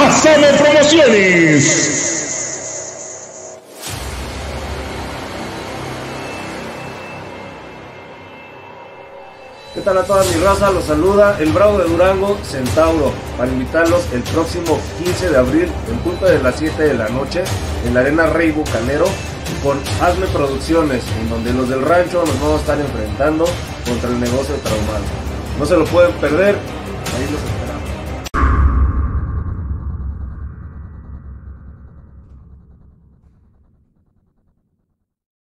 Pásame Promociones. ¿Qué tal a toda mi raza? Los saluda el Bravo de Durango, Centauro, para invitarlos el próximo 15 de abril, en punto de las 7 de la noche, en la Arena Rey Bucanero, con Hazme Producciones, en donde los del rancho nos vamos a estar enfrentando contra el negocio traumado. No se lo pueden perder, ahí los esperamos.